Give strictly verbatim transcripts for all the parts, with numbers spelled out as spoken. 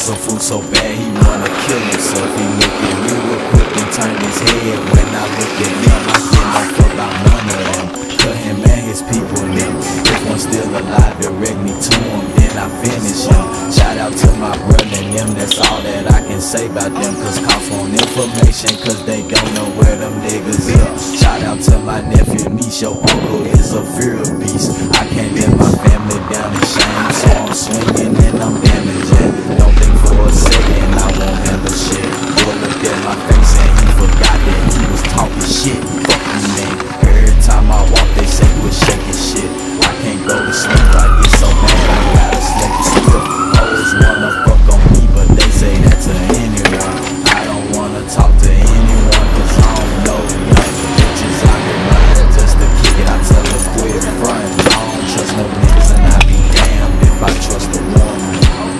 some food so bad he wanna kill himself. He looked at me real quick and turned his head. When I looked at him, I didn't know fuck about none of them. Cut him and his people them. If one's still alive, direct me to him, then I finish him. Shout out to my brother and them, that's all that I can say about them. Cause cops want information, cause they don't know where them niggas is. Shout out to my nephew, niece, your uncle is a fear beast. I can't let my family down in shame, so I'm swinging and I'm damaging. Don't think for a second I won't handle shit. Boy looked at my face and he forgot that he was talking shit. Fuck you, man. Every time I walk they say we're shaking shit. I can't go to sleep, I get so mad I gotta sleep still. Hoes wanna fuck on me but they say that to anyone. I don't wanna talk to anyone cause I don't know none. Bitches out here running just to kick it, I tell her quit frontin'. I don't trust no niggas and I be damned if I trust a woman.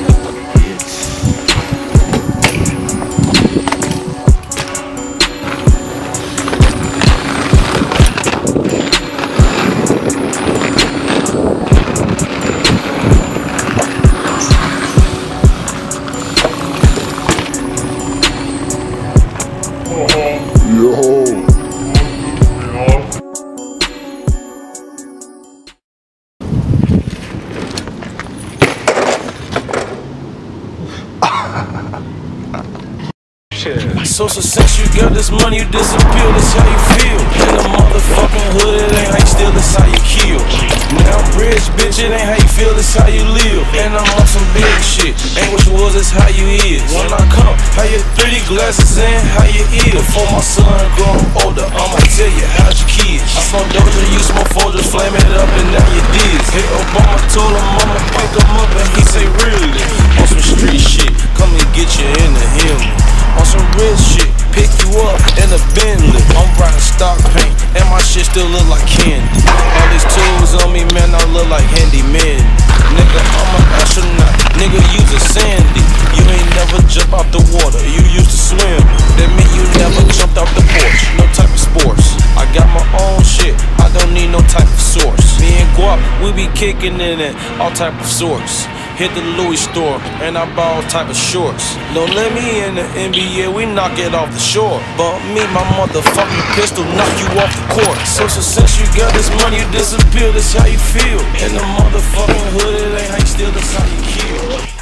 So since you got this money, you disappear, that's how you feel. In the motherfucking hood, it ain't how you steal, it's how you kill. Now I'm rich, bitch, it ain't how you feel, it's how you live. And I'm on some big shit, ain't what you was, it's how you is. When I come, how you three D glasses and how you is. Before my son grow older, I'ma tell you how's your kids. I smoke Doja, you smoke Folgers, flame it up and now you diz. Hit Obama, told him I'ma pick him up and he say really. On some street shit, come and get you in the hill. On some real shit, pick you up in a Bentley. I'm riding stock paint, and my shit still look like candy. All these tools on me, man, I look like handyman. Nigga, I'm an astronaut, nigga, use a Sandy. You ain't never jump out the water, you used to swim. That mean you never jumped out the porch, no type of sports. I got my own shit, I don't need no type of source. Me and Guap, we be kicking in it, all type of sorts. Hit the Louis store, and I buy all type of shorts. Don't let me in the N B A, we knock it off the shore. But me, my motherfucking pistol, knock you off the court. So, so since you got this money, you disappear, that's how you feel. In the motherfucking hood, it ain't how you steal, that's how you kill.